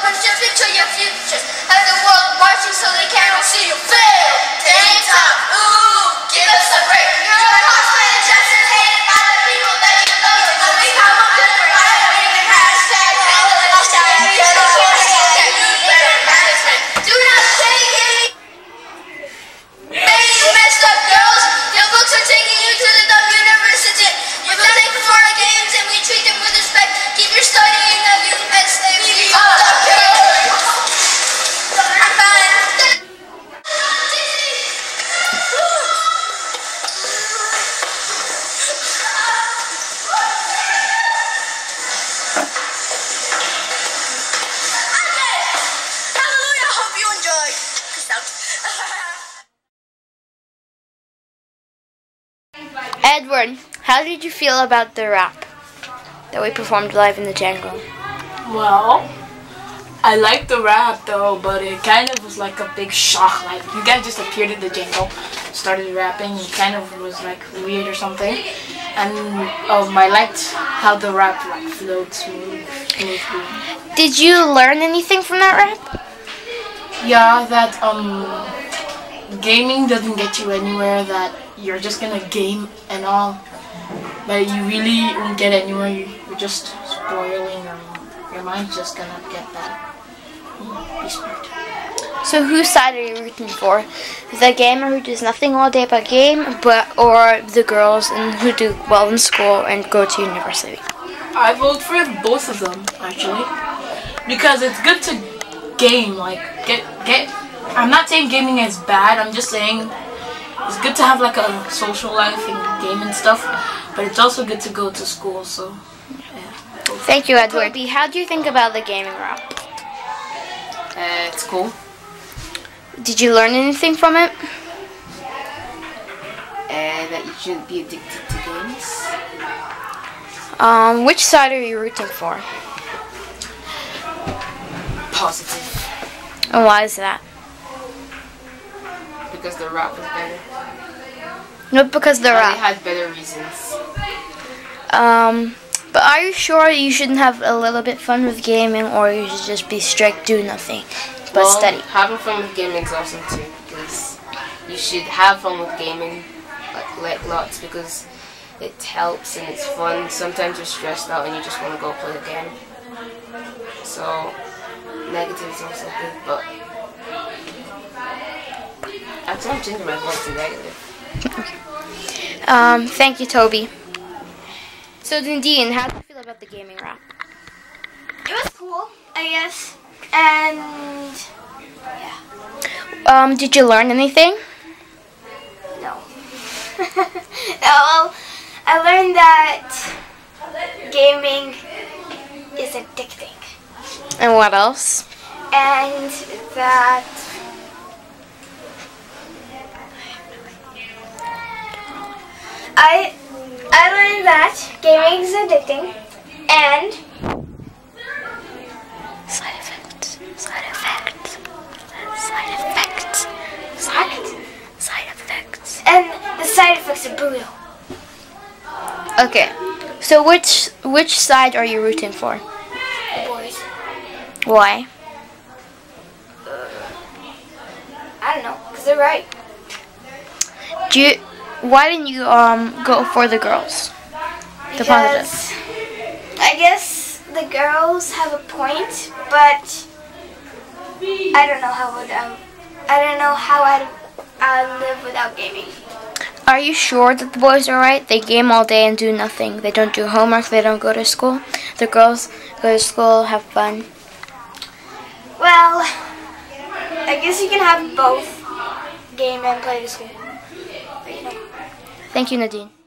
moments just into your futures. Have the world watching so they cannot see you fail. Dance up, ooh, give us a break. You're a husband and just hated by the people that you love. So become a good friend. Hashtag all of the hashtag. Do not take any. Hey, you messed up girls. Your books are taking you to the university. You will take Florida games and we treat them with respect. Keep your studying of you and stay free. Edward, how did you feel about the rap that we performed live in the jungle? Well, I liked the rap though, but it kind of was like a big shock. Like, you guys just appeared in the jungle, started rapping, and it kind of was like weird or something. And I liked how the rap like flowed smoothly. Did you learn anything from that rap? Yeah, that gaming doesn't get you anywhere, that you're just gonna game and all, but you really won't get anywhere. You're just spoiling your mind's just gonna get bad. Be smart. So whose side are you rooting for? The gamer who does nothing all day but game, or the girls who do well in school and go to university? I vote for both of them actually, because it's good to game. Like get. I'm not saying gaming is bad. I'm just saying it's good to have like a social life and game and stuff, but it's also good to go to school. So yeah. Thank you, Edward. How do you think about the gaming rap? It's cool. Did you learn anything from it? That you shouldn't be addicted to games. Which side are you rooting for? Positive. And why is that? Because the rap is better. Not because the And rap. it has better reasons. But are you sure you shouldn't have a little bit fun with gaming, or you should just be strict, do nothing, but study? Having fun with gaming is awesome too, because you should have fun with gaming, like lots, because it helps and it's fun. Sometimes you're stressed out and you just want to go play a game. So negative is also good, but actually I'm changing my voice to negative. Thank you, Toby. So Nadine, how do you feel about the gaming rap? It was cool, I guess. And yeah. Did you learn anything? No. Well, I learned that gaming is addicting. And what else? And that I learned that gaming is addicting and Side effects. and the side effects are brutal. Okay. So which side are you rooting for? The boys. Why? I don't know, because they're right. Why didn't you go for the girls? The positive. Because I guess the girls have a point, but I don't know how I'd live without gaming. Are you sure that the boys are right? They game all day and do nothing. They don't do homework. They don't go to school. The girls go to school, have fun. Well, I guess you can have both game and play to school. But, you know. Thank you, Nadine.